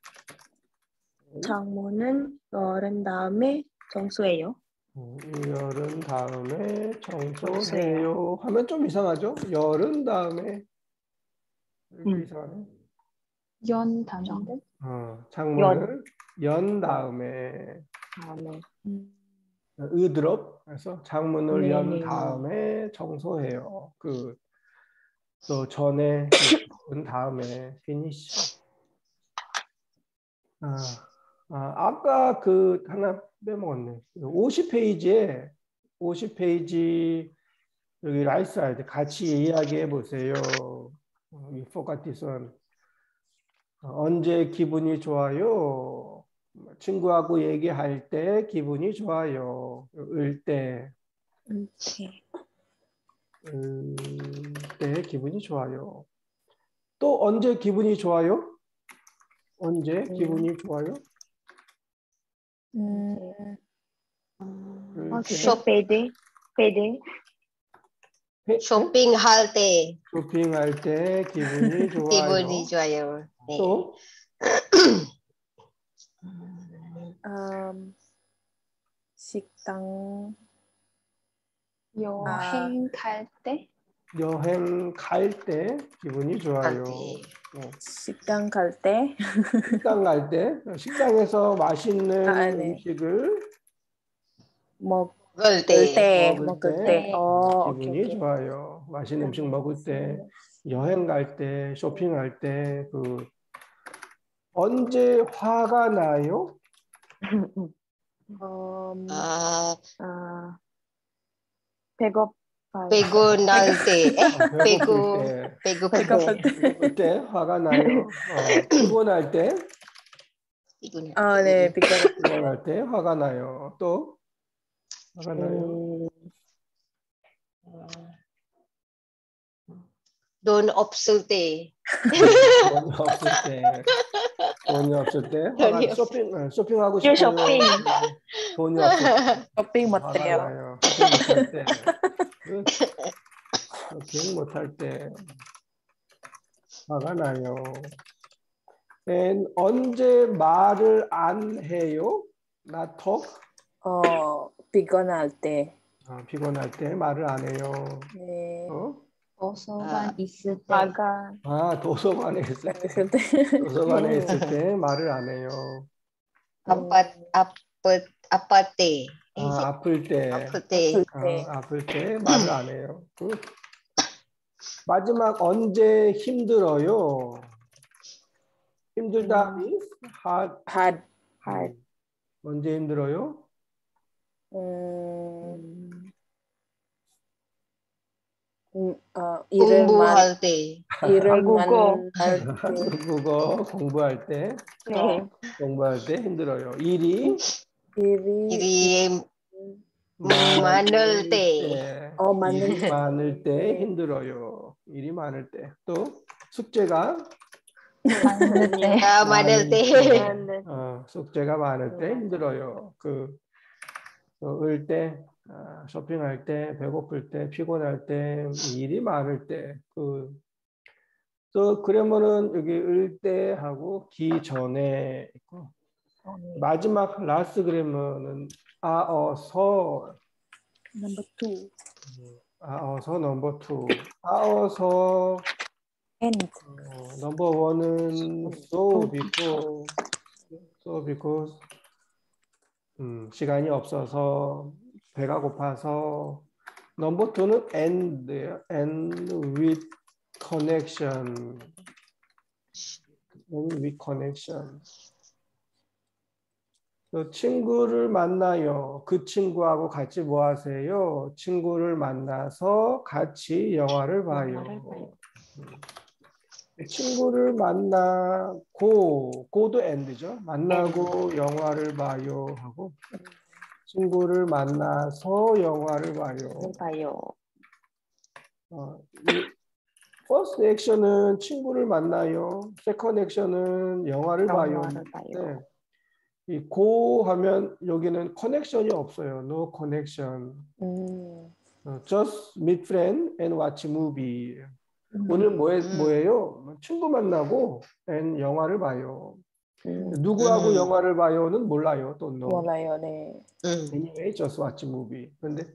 창문은 열은 다음에 청소해요. 음, 열은 다음에 청소해요. 청소해요. 하면 좀 이상하죠? 열은 다음에 이렇게 음. 이상하네. 연 다음에 어, 창문을 연 다음에 다음에 음, 으드럽 해서 창문을 연 네네네. 다음에 청소해요. 그 또 전에 은 다음에 finish. 아, 아, 아까 그 하나 빼먹었네. 오십 페이지에 오십 페이지 여기 라이스 아이디 같이 이야기해 보세요. 어, 이 포카티선 언제 기분이 좋아요? 친구하고 얘기할 때 기분이 좋아요. 을 때, 이렇게. 을 때 기분이 좋아요. 또 언제 기분이 좋아요? 언제 기분이 좋아요? 음, 을 때, 쇼핑 패드 회- 쇼핑할 때 쇼핑할 때 기분이 좋아요. 기분이 좋아요. 네. 또 음, 식당 여행 갈 때 여행 갈 때 기분이 할 좋아요. 때. 어, 식당 갈 때 식당 갈 때, 식당에서 맛있는 아, 네. 음식을 먹을 먹을 때. 때 먹을 먹을 때 때 어, 오케이 기분이 오케이. 좋아요. 맛있는 음식 먹을 때, 여행 갈 때, 쇼핑할 때, 그 언제 화가 나요? 음, 아, 아, 배고파요. 배고날 때. 에? 어, 배고플 배고, 때, 배고플 배고플 때. 때. 배고플 때 화가 나요. 어, 피곤할 때, 피곤. 아, 네, 피곤할 때. 피곤할 때 화가 나요. 또 화가 나요. 음, 돈 없을 때. 돈이 없을 때, 돈이 없을 때 화가 돈이 없을 쇼핑 어, 쇼핑하고 실 싶어요. 쇼핑. 근데 돈이 없을 때 쇼핑 화가 못해요. 나요. 쇼핑 못할 때, 그 쇼핑 못할 때 화가 나요. And 언제 말을 안 해요? Not talk. 어, 피곤할 때. 아, 피곤할 때 말을 안 해요. 네. 어? 도서관 아. 있을 때 화가 아, 도서관에 있을 때, 있을 때. 도서관에 있을 때 말을 안 해요. 아빠, 아빠, 아빠 때. 아, 아플 때, 아플 때. 아플 때. 어, 아플 때 말을 안 해요. 그 마지막 언제 힘들어요? 힘들다 음, means hard. hard. 할 음, 언제 힘들어요? 음, 음, 음, 어, 일을 만 공부할 때. 일을 한국어. 만할 때 한국어 공부할 때 네. 공부할 때 힘들어요. 일이 일이 일이 많을 많을 때. 때, 어 많을 일이 때 많을 때 네. 힘들어요. 일이 많을 때. 또 숙제가 많을 때. 아, 많을 때. 많을 어, 숙제가 많을 때 맞아. 힘들어요. 그, 그 을 때, 아, 쇼핑할 때, 배고플 때, 피곤할 때, 일이 많을 때, 그, 또 그러면은 여기 을 때 하고 기 전에 있고 마지막 라스트 그러면은 아어서 Number two. 아어서 넘버 투 아어서 And 어, 넘버 원은 so because so because 음, 시간이 없어서 배가 고파서 넘버 투는 and예요. and with connection and with connection 그 친구를 만나요. 그 친구하고 같이 뭐 하세요? 친구를 만나서 같이 영화를 봐요. 영화를 봐요. 음. 친구를 만나고 고도 end죠. 만나고 영화를 봐요 하고 친구를 만나서 영화를 봐요. 봐요. 어, 이 first action은 친구를 만나요. second action은 영화를 봐요. 영화를 봐요. 네. 이 고 하면 여기는 커넥션이 없어요. No connection. 음, 어, Just meet friend and watch movie. 음, 오늘 뭐해, 음. 뭐예요? 친구 만나고 and 영화를 봐요. 음, 누구하고 음. 영화를 봐요는 몰라요. 또 no. 몰라요, 네. 음. Anyway, just watch movie. 근데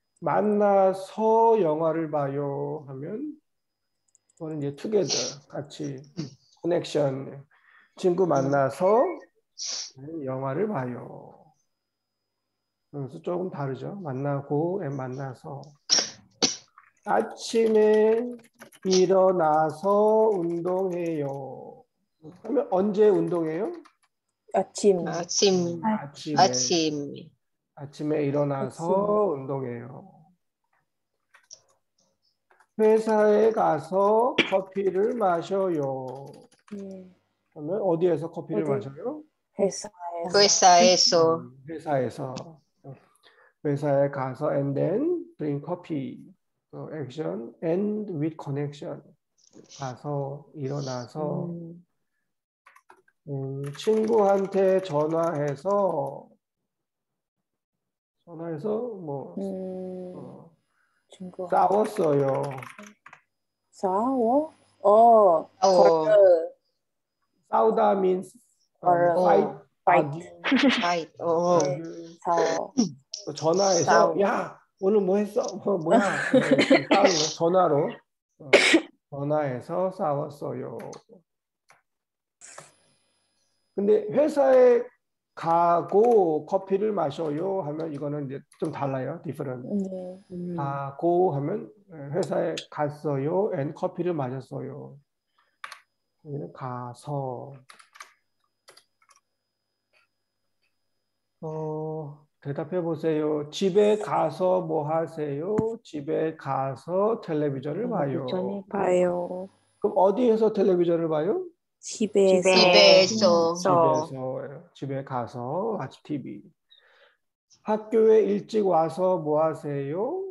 만나서 영화를 봐요 하면 그거는 이제 together 같이 connection. 친구 만나서 영화를 봐요. 그래서 조금 다르죠. 만나고 만나서 아침에 일어나서 운동해요. 그러면 언제 운동해요? 아침, 아침, 아침에 아침. 아침에 일어나서 아침. 운동해요. 회사에 가서 커피를 마셔요. 네. 그러면 어디에서 커피를 어디? 마셔요? 회사에서. 회사에서. 음, 회사에서 회사에 가서 and then drink coffee. 어, action and with connection. 가서 일어나서 음. 음, 친구한테 전화해서 전화해서 뭐 음, 어, 친구 싸웠어요. 싸워? 어, 어. 걸을, 싸우다 means 어, 뭐 걸을. fight, Fight. argue, 파이트. 어. 네, 싸워. 또 전화해서 싸워. 야 오늘 뭐 했어? 뭐, 뭐야? 뭐 이렇게 싸우는 거 전화로 어, 전화해서 싸웠어요. 근데 회사에 가고 커피를 마셔요 하면 이거는 이제 좀 달라요. different. 네. 음. 가고 하면 회사에 갔어요. and 커피를 마셨어요. 여기는 가서 어, 대답해 보세요. 집에 가서 뭐 하세요? 집에 가서 텔레비전을 봐요. 텔레비전에 봐요. 그럼 어디에서 텔레비전을 봐요? 집에서. 집에서. 집에서 집에 가서 watch 티비. 학교에 일찍 와서 뭐 하세요?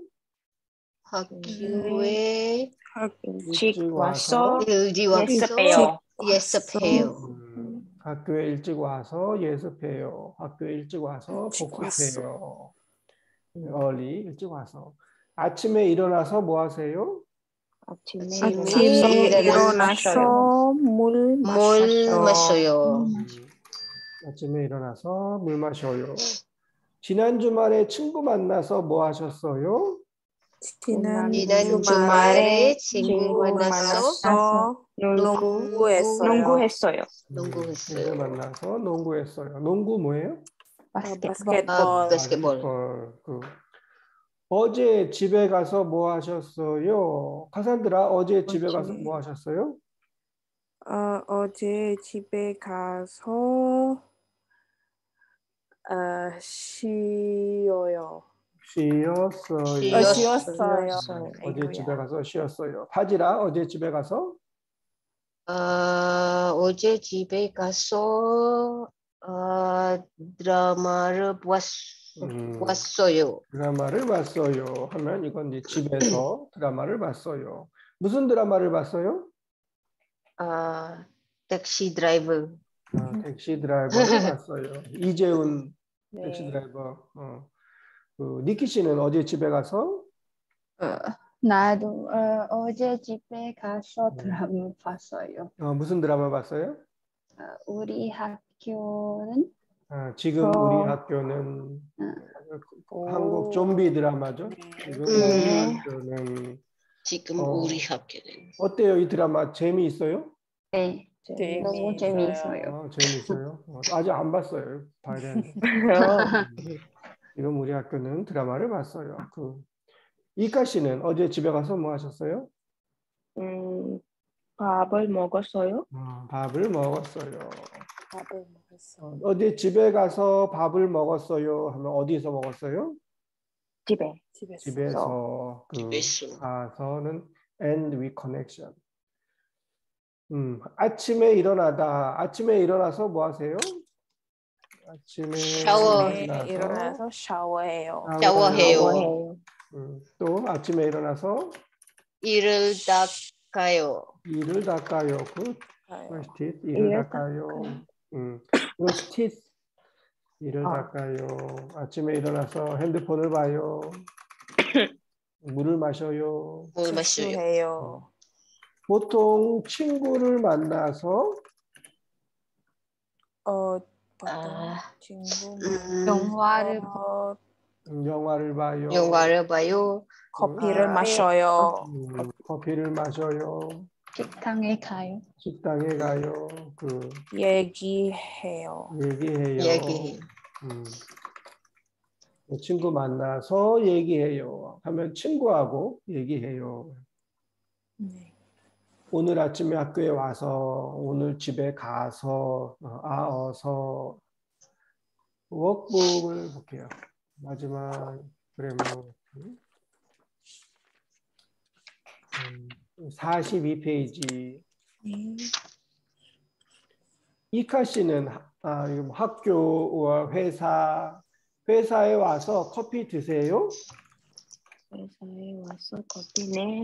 학교에 일찍 와서 일찍 와서 예습해요. 예습해요. 음, 학교에 일찍 와서 예습해요. 학교에 일찍 와서 일찍 복습해요. early 일찍 와서 아침에 일어나서 뭐 하세요? 아침에 아침에 일어나서 일어나서 물 물 마셔요. 마셔요. 음, 아침에 일어나서 물 마셔요. 지난 주말에 친구 만나서 뭐 하셨어요? 지난 지난 주말에 주말에 친구 친구 만나서 만나서 농구 농구했어요. 농구했어요. 농구했어요. 친구 만나서 농구했어요. 농구 뭐예요? 아, 바스켓볼. 아, 바스켓볼. 바스켓볼. 바스켓볼. 그 어제 집에 가서 뭐 하셨어요? 카산드라 어제 집에 어제. 가서 뭐 하셨어요? 어, 어제 집에 가서 아, 쉬어요. 쉬었어요. 어, 쉬었- 쉬었어요. 쉬었어요. 어제 아이고야. 집에 가서 쉬었어요. 파지라 어제 집에 가서 아, 어제 집에 가서 아, 드라마를 보았, 음, 보았어요. 드라마를 봤어요. 하면 이건 이제 집에서 드라마를 봤어요. 무슨 드라마를 봤어요? 아, 택시 드라이브. 아, 택시 드라이버를 봤어요. 이재훈 택시 네. 드라이버. 어. 그 니키 씨는 어제 집에 가서 어, 나도 어, 어제 집에 가서 드라마 봤어요. 어, 무슨 드라마 봤어요? 어, 우리 학교는 아, 지금 저- 우리 학교는 오. 한국 좀비 드라마죠. 지금 우리 네. 학교는 지금 어. 우리 학교는. 어때요? 이 드라마 재미있어요? 네, 재미있어요. 너무 재미있어요. 아, 재미있어요. 어, 아직 안 봤어요. 봐야 되는데. 지금 우리 학교는 드라마를 봤어요. 그 이카 씨는 어제 집에 가서 뭐 하셨어요? 음, 밥을 먹었어요. 어, 밥을 먹었어요. 밥을 먹었어. 어, 어제 집에 가서 밥을 먹었어요. 하면 어디서 먹었어요? 집에. 집에서. 집에서. 그 집에서. 가서는 and with connection. 음, 아침에 일어나다. 아침에 일어나서 뭐 하세요? 아침에 샤워. 네, 일어나서 일어나서 샤워해요. 샤워해요. 샤워해요. 음, 또 아침에 일어나서 이를 닦아요. 이를 닦아요. 그 아유. brush teeth, 이를 이를 닦아요. 음, brush teeth, 이를 아. 닦아요. 아침에 일어나서 핸드폰을 봐요. 물을 마셔요. 물 마셔요. 세수해요. 보통 친구를 만나서 어, 보통 아, 친구 음, 영화를 만나서 영화를 봐요. 영화를 봐요. 커피를 아, 마셔요. 음, 커피를 마셔요. 식당에 가요. 식당에 가요. 그 얘기해요. 얘기해요. 얘기해요. 음. 친구 만나서 얘기해요. 하면 친구하고 얘기해요. 네. 오늘 아침에 학교에 와서, 오늘 집에 가서, 어, 아, 어서, 워크북을 볼게요. 마지막 그래머 음, 사십이 페이지. 네. 이카 씨는 아, 이거 학교와 회사, 회사에 와서 커피 드세요? 회사에 와서 커피네.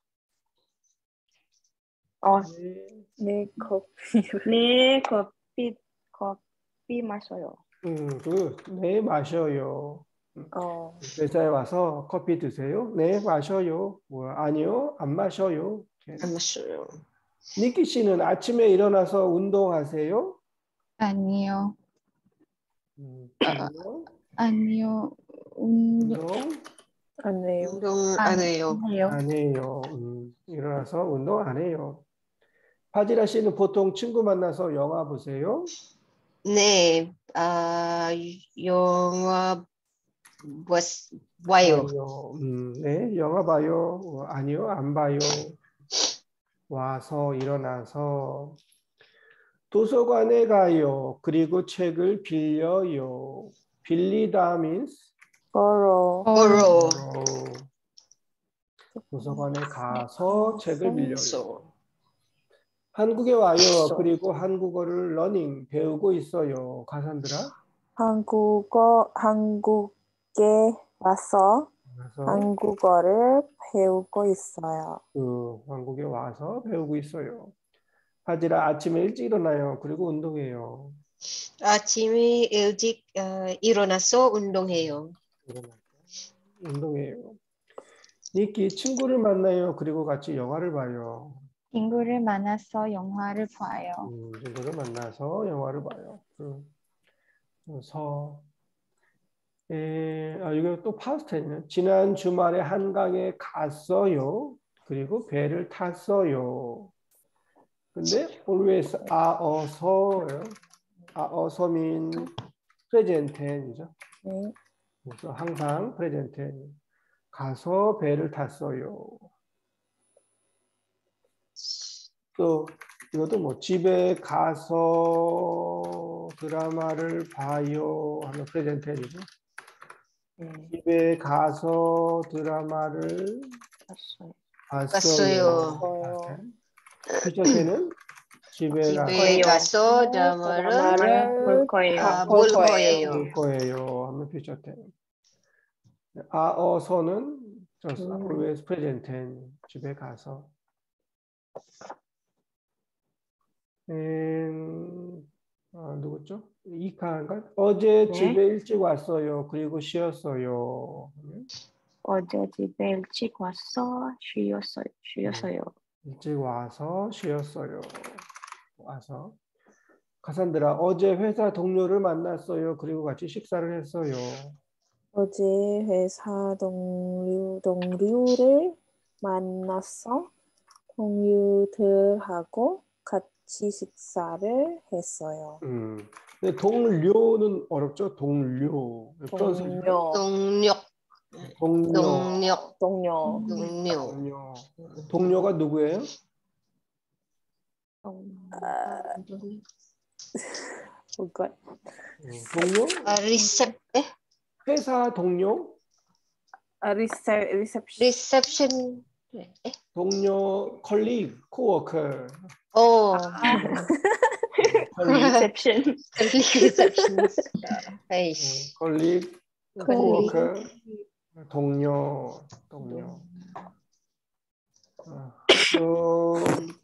어, 네. 네, 커피. 네, 커피, 커피 마셔요. 음, 그, 네, 마셔요. 어, 회사에 와서 커피 드세요? 네, 마셔요. 뭐, 아니요, 안 마셔요. 이렇게. 안 마셔요. 니키 씨는 아침에 일어나서 운동하세요? 아니요, 음, 아니요, 아니요, 운동 운동 안 해요. 운동 안 안 해요. 해요. 안 해요. 음, 일어나서 운동 안 해요. 파지라 씨는 보통 친구 만나서 영화 보세요? 네, 아, 영화 봤, 봐요. 아니요. 음, 네, 영화 봐요. 어, 아니요, 안 봐요. 와서 일어나서 도서관에 가요. 그리고 책을 빌려요. 빌리다 means 걸어. 보러 어, 도서관에 가서 책을 빌려요. 서 한국에 와요. 써. 그리고 한국어를 러닝 배우고 있어요. 가산드라. 한국어, 한국에 와서 그래서 한국어를 배우고 있어요. 그 한국에 와서 배우고 있어요. 하지라 아침에 일찍 일어나요. 그리고 운동해요. 아침에 일찍 어, 일어나서 운동해요. 운동해요. 니키 친구를 만나요. 그리고 같이 영화를 봐요. 친구를 만나서 영화를 봐요. 음, 친구를 만나서 영화를 봐요. 그, 서 에, 아, 이거 또 파스트네요. 지난 주말에 한강에 갔어요. 그리고 배를 탔어요. 근데 always 아, 어서요. 아, 어서 mean present tense이죠. 네. 그래서 항상 present tense. 가서 배를 탔어요. 또 이것도 뭐 집에 가서 드라마를 봐요 하면 present tense이죠. 네. 집에 가서 드라마를 봤어요. 봤어요. 봤어요. 퓨처10은 집에 집에 거예요. 가서 드라마를 드라마를 볼 거예요. 아, 볼 볼 거예요. 거예요. 볼 거예요. 하면 퓨처10. 아어서는 just 음. always present tense. 집에 가서. 음, 아, 누구죠? 이카인가? 어제 네. 집에 일찍 왔어요. 그리고 쉬었어요. 어제 집에 일찍 와서 쉬었어요. 쉬었어요. 일찍 와서 쉬었어요. 와서. 카산드라, 어제 회사 동료를 만났어요. 그리고 같이 식사를 했어요. 어제 회사 동료, 동료를 만나서 동료들하고 같이 식사를 했어요. 음. 근데 동료는 어렵죠? 동료. 어떤 소리죠? 동료, 동력, 동료. 동력, 동료. 동료. 동료. 동료가 누구예요? 뭐가? 음, 동료? 아, 리셉, 에? 회사 동료? 아, 리셉, 리셉션. 리셉션, 에? 동료, 컬리그, 코워커. 오, 컬리그, 리셉션. 리셉션ist. 아이씨. 컬리그, 코워커, 동료, 동료. 어, 또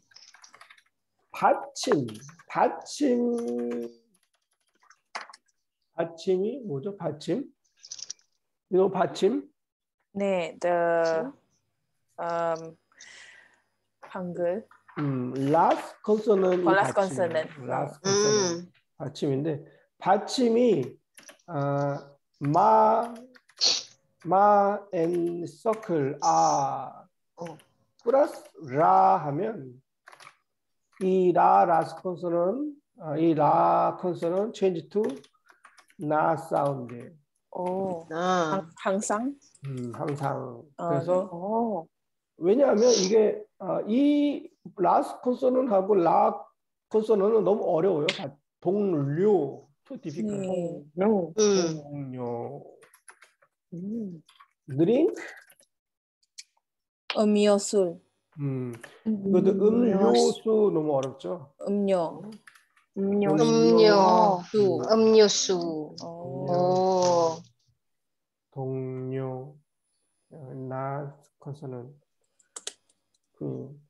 받침, 받침, 받침이 뭐죠? 받침? 이거 받침? 네, the um, 한글 음, last consonant이 last 받침이에요. consonant. last consonant 음, 받침인데 받침이 아, 마, 마 and circle 아 어. 플러스 라 하면 이 라 last consonant 아, 이 라 consonant change to 나 사운드. 오, 아, 항- 항상. 음, 항상. 아, 그래서 오. 왜냐하면 이게 아, 이 라스 콘소넌트하고 라 콘소넌트는 너무 어려워요. 다 동료, too difficult. 네. No. 음, 동료, 음. drink, 음료술, 음, 그것도 음료수 너무 어렵죠. 음료, 음료수. 음료, 수. 음료수. 오, 오, 동료, 나 콘소넌트. 그,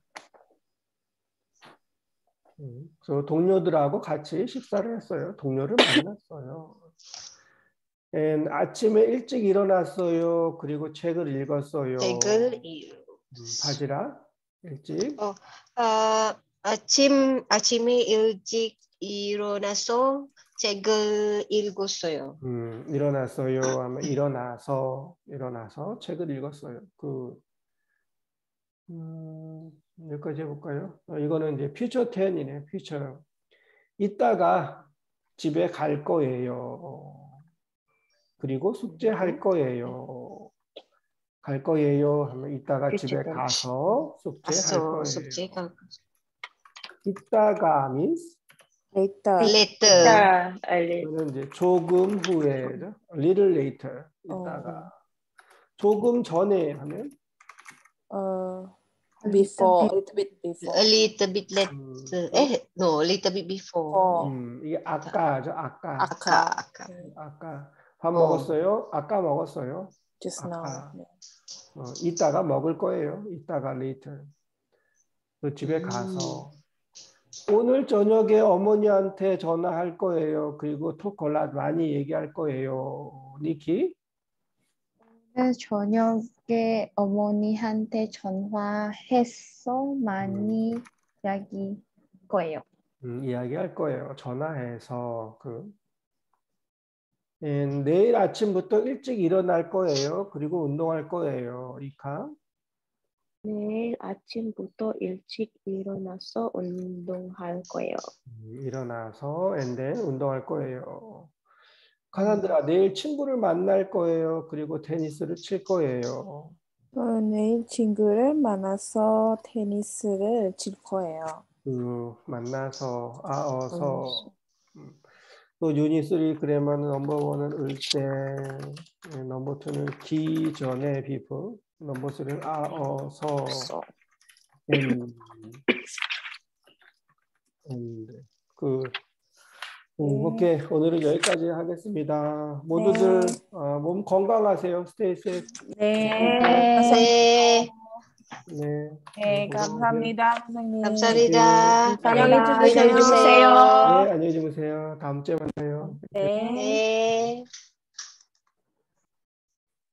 음, 그래서 동료들하고 같이 식사를 했어요. 동료를 만났어요. And 아침에 일찍 일어났어요. 그리고 책을 읽었어요. 책을 읽. 음, 바지라 일찍. 어, 아, 아침, 아침에 일찍 일어나서 책을 읽었어요. 음, 일어났어요. 하면 일어나서 일어나서 책을 읽었어요. 그 음, 여기까지 해볼까요? 어, 이거는 이제 퓨처 텐이네. 퓨처. 이따가 집에 갈 거예요. 그리고 숙제할 거예요. 갈 거예요 하면 이따가 집에 퓨처 텐. 가서 숙제할 가서 거예요. 숙제가. 이따가 means later. later. 이따 알리. 이거는 이제 조금 후에죠. little later. 이따가. 조금 전에 하면 어, A before, little a little bit before. A little bit 음, later. 에, no, a little bit before. 어, 음, 이게 아까죠. 아까. 아까, 아까. 아까. 밥 어. 먹었어요? 아까 먹었어요? just now. 아까. 네. 어, 이따가 먹을 거예요. 이따가 later. 그 집에 음. 가서 오늘 저녁에 어머니한테 전화할 거예요. 그리고 토콜라 많이 얘기할 거예요. 니키? 오늘 저녁에 어머니한테 전화해서 많이 이야기 거예요. 음, 이야기할 거예요. 전화해서 그 음, 내일 아침부터 일찍 일어날 거예요. 그리고 운동할 거예요. 리카. 내일 아침부터 일찍 일어나서 운동할 거예요. 음, 일어나서 and then 운동할 거예요. 카산드라 내일 친구를 만날 거예요. 그리고 테니스를 칠 거예요. 어, 내일 친구를 만나서 테니스를 칠 거예요. 그 만나서 아어서 음, 또 유닛 쓰리 그래머는 넘버 원은 을 때, 네, 넘버 투는 기 전에 before, 넘버 쓰리는 아, 어, 서, 서. 음, 음, 네. 그, 음, 오케이. 오늘은 여기까지 하겠습니다. 모두들 어, 몸 건강하세요. 스테이 세이프. 네. 네. 네. 네, 감사합니다, 선생님. 감사합니다. 안녕히 안녕히 주무세요. 주무세요. 네, 안녕히 주무세요. 다음 주에 만나요. 네. 네.